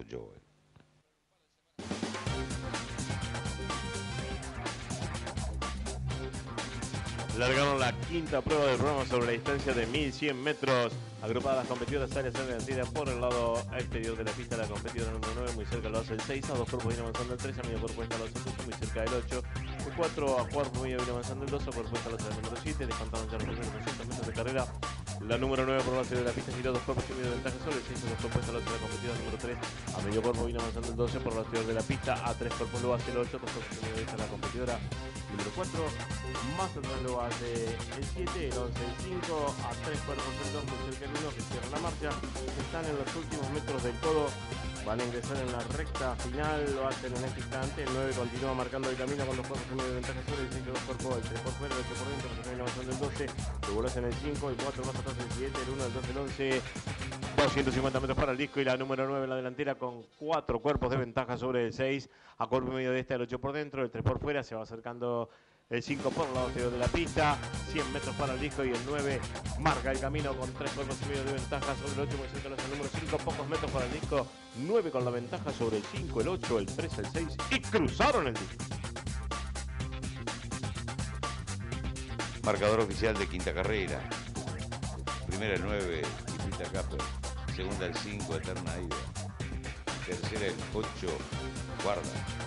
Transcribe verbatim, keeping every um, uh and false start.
Joel. Largaron la quinta prueba del programa sobre la distancia de mil cien metros. Agrupadas las competidoras áreas en delantera por el lado exterior de la pista. La competidora número nueve muy cerca lo hace el seis. A dos cuerpos viene avanzando el tres. A medio cuerpo está lo hace el ocho muy cerca del ocho. El cuatro a cuerpo medio viene avanzando el dos. A cuerpo está lo hace el número siete. Descontaron ya los primeros doscientos metros de carrera. La número nueve por base de la pista giró dos cuerpos y medio de ventaja sobre el seis. A dos cuerpos está lo hace la competidora número tres. A medio cuerpo viene avanzando el doce por el exterior de la pista. A tres cuerpos lo hace el ocho. Dos cuerpos y medio está la competidora número cuatro. Más atrás lo hace el siete, el once, el cinco, a tres cuerpos el dos, muy cerca el uno que cierra la marcha. Están en los últimos metros del codo, van a ingresar en la recta final, lo hacen en este instante. El nueve continúa marcando el camino con dos cuerpos y medio de ventaja sobre el seis, dos cuerpos, el tres por fuera, el ocho por dentro, que viene avanzando el doce, luego lo hacen el cinco, el cuatro más atrás el siete, el uno, el dos, el once. doscientos cincuenta metros para el disco y la número nueve en la delantera con cuatro cuerpos de ventaja sobre el seis, a cuerpo y medio de este, el ocho por dentro, el tres por fuera, se va acercando el cinco por el lado exterior de la pista, cien metros para el disco y el nueve marca el camino con tres cuerpos y medio de ventaja sobre el ocho, muy cerca el número cinco, pocos metros para el disco, nueve con la ventaja sobre el cinco, el ocho, el tres, el seis y cruzaron el disco. Marcador oficial de quinta carrera. Primera el nueve, Pipita Capper. Segunda el cinco, Eterna Ida. Tercera el ocho, Guarda.